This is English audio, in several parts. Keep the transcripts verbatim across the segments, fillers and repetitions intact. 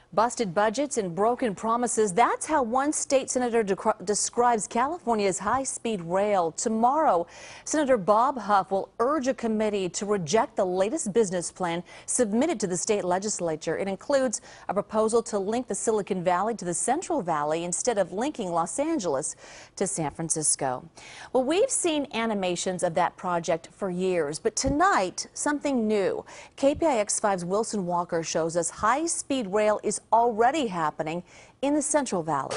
Busted budgets and broken promises. That's how one state senator de describes California's high-speed rail. Tomorrow, Senator Bob Huff will urge a committee to reject the latest business plan submitted to the state legislature. It includes a proposal to link the Silicon Valley to the Central Valley instead of linking Los Angeles to San Francisco. Well, we've seen animations of that project for years, but tonight, something new. K P I X five's Wilson Walker shows us high-speed rail is already happening in the Central Valley.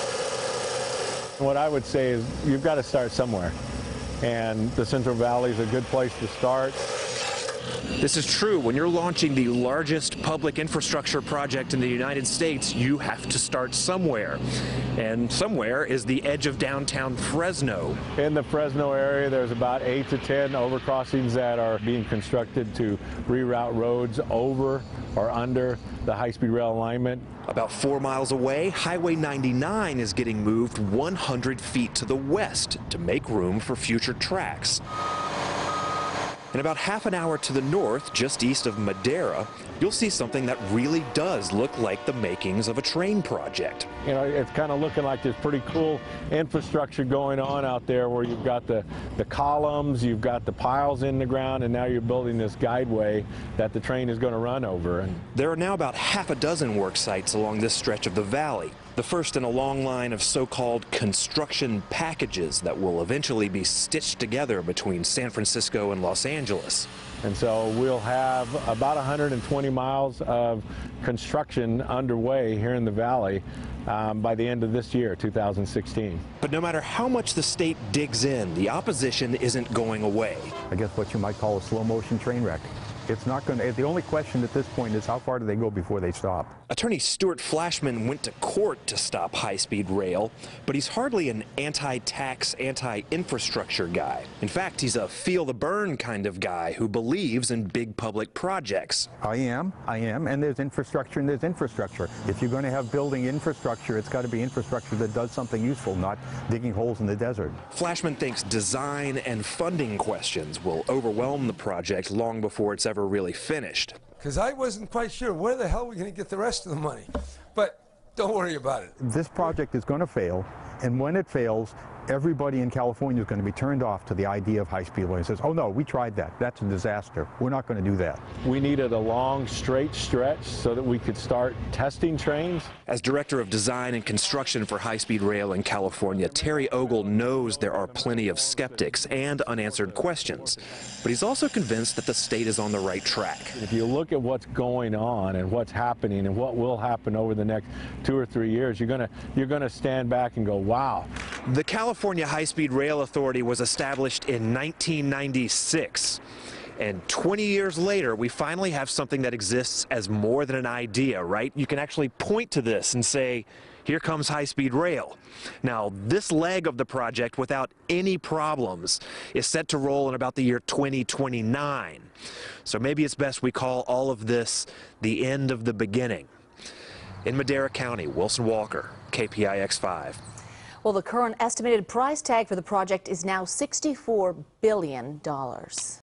What I would say is you've got to start somewhere, and the Central Valley is a good place to start. This is true. When you're launching the largest public infrastructure project in the United States, you have to start somewhere. And somewhere is the edge of downtown Fresno. In the Fresno area, there's about eight to ten overcrossings that are being constructed to reroute roads over or under the high-speed rail alignment. About four miles away, Highway ninety-nine is getting moved one hundred feet to the west to make room for future tracks. And about half an hour to the north, just east of Madera, you'll see something that really does look like the makings of a train project. You know, it's kind of looking like there's pretty cool infrastructure going on out there where you've got the, the columns, you've got the piles in the ground, and now you're building this guideway that the train is going to run over. And there are now about half a dozen work sites along this stretch of the valley. The first in a long line of so-called construction packages that will eventually be stitched together between San Francisco and Los Angeles. And so we'll have about one hundred twenty miles of construction underway here in the valley um, by the end of this year, two thousand sixteen. But no matter how much the state digs in, the opposition isn't going away. I guess what you might call a slow motion train wreck. It's not going to, the only question at this point is how far do they go before they stop? Attorney Stuart Flashman went to court to stop high-speed rail, but he's hardly an anti-tax, anti-infrastructure guy. In fact, he's a feel-the-burn kind of guy who believes in big public projects. I am, I am, and there's infrastructure and there's infrastructure. If you're going to have building infrastructure, it's got to be infrastructure that does something useful, not digging holes in the desert. Flashman thinks design and funding questions will overwhelm the project long before it's ever really finished. Because I wasn't quite sure where the hell we're going to get the rest of the money. But don't worry about it. This project is going to fail, and when it fails, everybody in California is going to be turned off to the idea of high-speed rail. It says, oh no, we tried that. That's a disaster. We're not going to do that. We needed a long, straight stretch so that we could start testing trains. As Director of Design and Construction for high-speed rail in California, Terry Ogle knows there are plenty of skeptics and unanswered questions. But he's also convinced that the state is on the right track. If you look at what's going on and what's happening and what will happen over the next two or three years, you're going to you're going to stand back and go, wow. The California High-Speed Rail Authority was established in nineteen ninety-six. And twenty years later, we finally have something that exists as more than an idea, right? You can actually point to this and say, here comes high-speed rail. Now, this leg of the project, without any problems, is set to roll in about the year twenty twenty-nine. So maybe it's best we call all of this the end of the beginning. In Madera County, Wilson Walker, K P I X five. Well, the current estimated price tag for the project is now sixty-four billion dollars.